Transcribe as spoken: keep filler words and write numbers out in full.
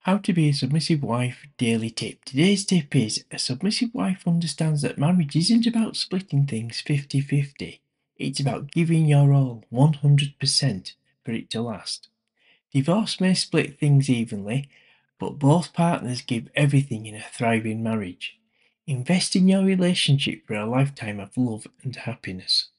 How to be a submissive wife daily tip. Today's tip is a submissive wife understands that marriage isn't about splitting things fifty-fifty. It's about giving your all one hundred percent for it to last. Divorce may split things evenly, but both partners give everything in a thriving marriage. Invest in your relationship for a lifetime of love and happiness.